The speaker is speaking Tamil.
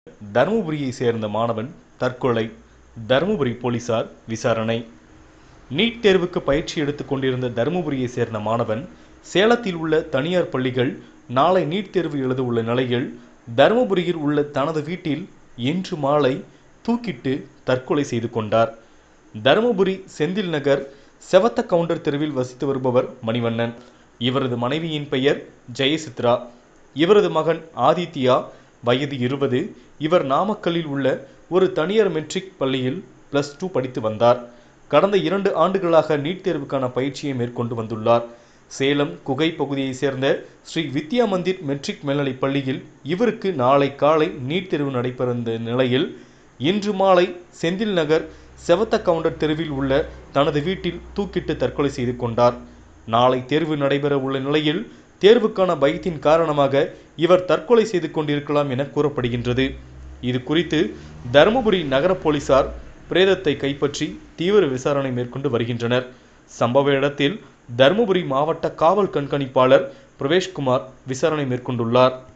தருமபுரியை சேர்ந்த மாணவன் தற்கொலை. தருமபுரி போலீசார் விசாரணை. நீட் தேர்வுக்கு பயிற்சி எடுத்துக் கொண்டிருந்த தருமபுரியை சேர்ந்த மாணவன் சேலத்தில் உள்ள தனியார் பள்ளிகள் நாளை நீட் தேர்வு எழுத உள்ள நிலையில் தருமபுரியில் உள்ள தனது வீட்டில் இன்று மாலை தூக்கிட்டு தற்கொலை செய்து கொண்டார். தருமபுரி செந்தில் நகர் செவத்த கவுண்டர் தெருவில் வசித்து வருபவர் மணிவண்ணன். இவரது மனைவியின் பெயர் ஜெயசித்ரா. இவரது மகன் ஆதித்யா வயது 20. இவர் நாமக்கல்லில் உள்ள ஒரு தனியார் மெட்ரிக் பள்ளியில் +2 படித்து வந்தார். கடந்த 2 ஆண்டுகளாக நீட் தேர்வுக்கான பயிற்சியை மேற்கொண்டு வந்துள்ளார். சேலம் குகை பகுதியை சேர்ந்த ஸ்ரீ வித்யா மந்திர் மெட்ரிக் மேல்நிலைப் பள்ளியில் இவருக்கு நாளை காலை நீட் தேர்வு நடைபெறும் நிலையில் இன்று மாலை செந்தில் நகர் செவத்த கவுண்டர் தெருவில் உள்ள தனது வீட்டில் தூக்கிட்டு தற்கொலை செய்து கொண்டார். நாளை தேர்வு நடைபெற உள்ள நிலையில் தேர்வுக்கான பயத்தின் காரணமாக இவர் தற்கொலை செய்து கொண்டிருக்கலாம் என கூறப்படுகின்றது. இது குறித்து தருமபுரி நகர போலீசார் பிரேதத்தை கைப்பற்றி தீவிர விசாரணை மேற்கொண்டு வருகின்றனர். சம்பவ இடத்தில் தருமபுரி மாவட்ட காவல் கண்காணிப்பாளர் பிரவேஷ்குமார் விசாரணை மேற்கொண்டுள்ளார்.